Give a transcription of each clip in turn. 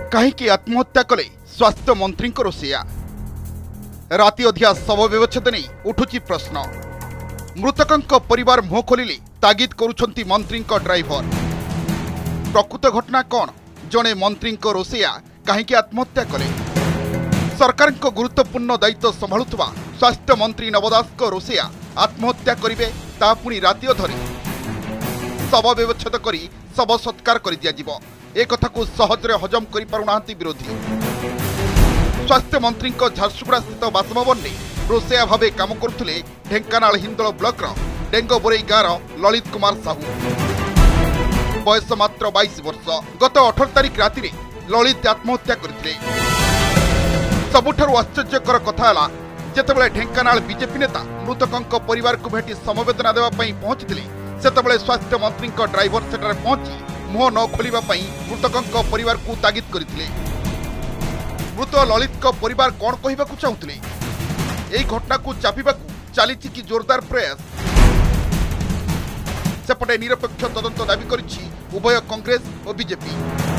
कहीं आत्महत्या कले स्वास्थ्य मंत्री रोषैया राति अधिया शव व्यवच्छेद नहीं उठुची प्रश्न। मृतकों परिवार मुह खोलिले तागिद करुछंती मंत्री ड्राइवर। प्रकृत घटना कौन? जड़े मंत्री रोषैया कहीं आत्महत्या कले? सरकार गुरुत्वपूर्ण दायित्व संभालुवा स्वास्थ्य मंत्री नव दास रोषैया आत्महत्या करेंगे ता पुणी राति अधरे शव व्यवच्छेद कर शव सत्कार कर दिया एक कथा को सहजरे हजम कर पारुना विरोधी। स्वास्थ्य मंत्री झारसुगुड़ा स्थित बासभवन में रोषैया भावे काम करुले ढेंकानाल हिंदोल ब्लॉक डेंगोबोरई गाँव ललित कुमार साहू। बयस मात्र 22 वर्ष। गत 18 तारिख राति ललित आत्महत्या करथिले। सबुठारु आश्चर्यकर कथा है जेतेबेले ढेंकानाल बीजेपी नेता मृतकों परिवार को भेटी समवेदना देवा पहुंचते सेतेबेले स्वास्थ्य मंत्री ड्राइवर सेठारे पहुंची मुह न खोलिबा पई मृतकों परिवार को तागिद करथिले। मृत ललित परिवार कौन कहवाकू चाहूले? यही घटना को चापिबाकू चली कि जोरदार प्रयास? सेपटे निरपेक्ष तदंत दाबी करिछि उभय कांग्रेस और बीजेपी।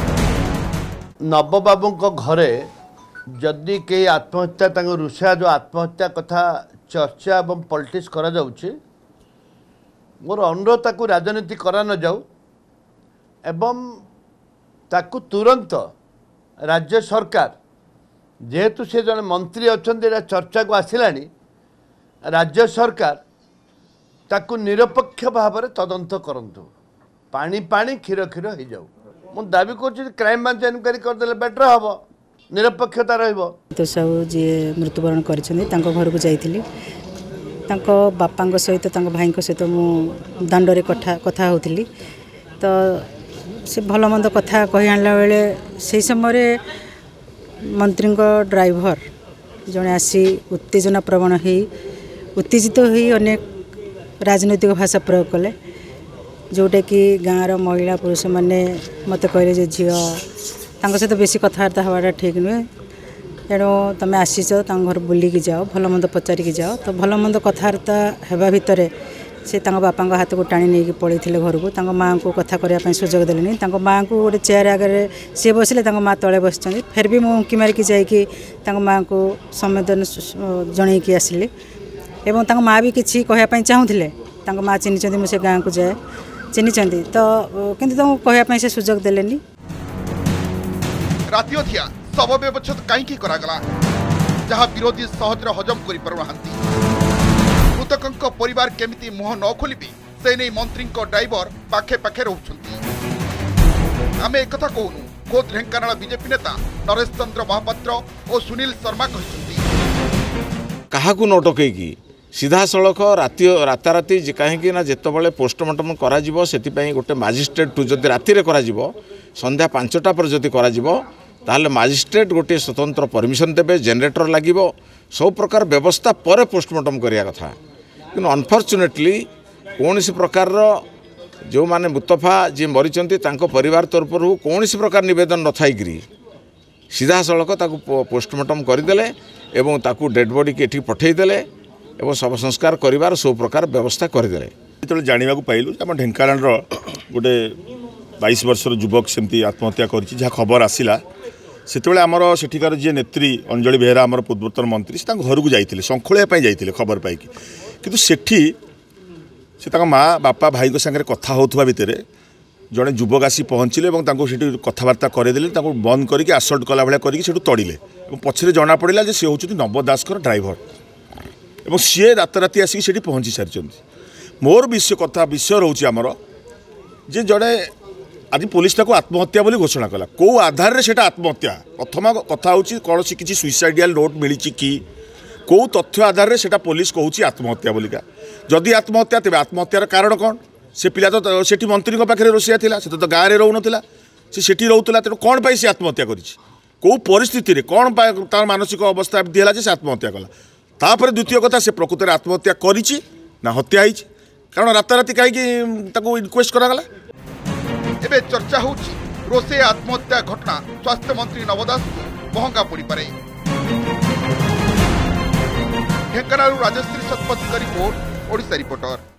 नवबाबू घरे जदि के आत्महत्या रोषैया जो आत्महत्या कथा चर्चा और पॉलिटिक्स करा जाउछि, मोर अनुरोध ताकू राजनीति करा न जाऊ एवं ताकू तुरंत राज्य सरकार जेहेतु से जन मंत्री अच्छा चर्चा को आसिलानी राज्य सरकार ताकू निरपेक्ष भाव में तदंत करंतु। पानी पानी क्षीर क्षीर हो जाऊ। मु दाबी कर क्राइम ब्रांच इनक्वारी करदे बेटर हम निरपेक्षता रहिबो। तो सब जी मृत्युवरण कर घर को जाइली बापा सहित भाई सहित मु दांडे कथा होती तो से भल मंद कथा कही आणला बेले से समय मंत्री ड्राइवर जड़े आसी उत्तेजना प्रवण हो उत्तेजित हो अनेक राजनैतिक भाषा प्रयोग कले जोटा कि गाँवर महिला पुरुष मैंने मत कहले झील सहित बेसी कथबार्ता हवाटा ठीक नुहे तेणु तुम आसीच घर बुलिकी जाओ भल मंद पचारिकी जाओ तो भल मंद कथबार्ता होगा भितर से बापा हाथ को टाणी नहीं पड़े घर को माँ को कथा करने सुजोग देलेनी माँ को गोटे चेयर आगे सी बसिले माँ तले बस फिर भी मुझे उंकी मारिकी जाकि माँ को संवेदन जनईकी आसिली एवं माँ भी किसी कहवाई चाहूले माँ चिन्ह मुझे गाँव को जाए चिन्ह तो किंतु कहवाई से सुजोग देलेनी। राति अधिया शव व्यवच्छेद कहीं करागला जहाँ विरोधी सहजरे हजम कर पारुनाहांती। मृतकों परिवार केमिति मुह न खोलिबे से नहीं मंत्री ड्राइवर पाखे पाखे रहउछंती। आमे एक कथा कहूनु खोद ढेंकानाल बीजेपी नेता नरेश चंद्र महापात्र और सुनील शर्मा कहते काहाकू न डकैकी सीधा सड़क राताराति कहीं जितेबाला पोस्टमार्टम करा गोटे मजिस्ट्रेट टू जदि राति संध्या 5टा पर जदि ताहले मजिस्ट्रेट गोटे स्वतंत्र परमिशन देवे जेनेटर लगे सब प्रकार व्यवस्था पर पोस्टमार्टम करिया कथा कि अनफॉर्चुनेटली कौन सी प्रकार जो माने मुतफा जी मरीचंती परिवार तरफ कौन सी प्रकार निवेदन न थाई सीधा सड़क पोस्टमार्टम करदेले एवं ताकू डेड बॉडी की एठी पठेदेले एवं शव संस्कार करिवार सब प्रकार व्यवस्था करदेले। जो जाना पाइलु आम ढेंकानाल गोटे 22 वर्षर युवक सेमती आत्महत्या कर खबर आसला से आमर सेठिकार जी नेत्री अंजलि बेहेरा आमर पूर्वतन मंत्री से घर को जाइए संखोलिया जाइए खबर पाई किंतु सेठी से माँ बापा भाई सागर कथा होता भितर जड़े युवक आसी पहुँचले और कथबार्ता करदेले बंद करके आसल्ट कला भाया कर तड़िले पछरे जना पड़ा जे सी हूँ नव दास ड्राइवर और सी राताराति आसिक से पहुँची सारी। मोर विषय रोचे आमर जे जड़े आज पुलिस ताको आत्महत्या बोली घोषणा कला कौ आधार रे सेटा आत्महत्या प्रथम कथा होची कौन सी किसी सुइसाइडियल नोट मिली कि कौ तथ्य आधार रे सेटा पुलिस कहूँ आत्महत्या बोलिका जदि आत्महत्या तेज आत्महत्यार कारण कौन? से पिला तो सेठी मंत्री पाखे रोषैया थिला से तो गाँव में रोना से रोला तेणु कौन पाई से आत्महत्या कौ परिस्थिति कौन तार मानसिक अवस्था एमती है से आत्महत्या कला तापर द्वितीय कथा से प्रकृत में आत्महत्या करिछि ना हत्या होइछि कारण राताराति कहीं इनक्वेस्ट करागला। एबे चर्चा होछि रोषैया आत्महत्या घटना स्वास्थ्य मंत्री नव दास को महंगा पड़ी पारे। ढेंकानाल राजश्री शतपथी का रिपोर्ट ओडिशा रिपोर्टर।